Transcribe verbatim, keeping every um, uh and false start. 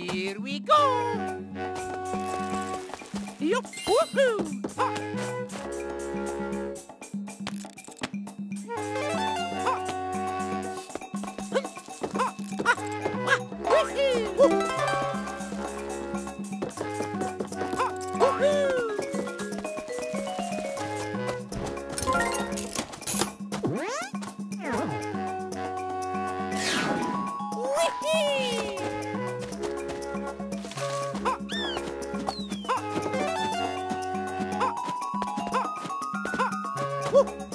Here we go! Yup, woohoo! Ha! Ha! Ha! Ha! Ha! Wee-hee! Woo! Ha! Woohoo! Woo!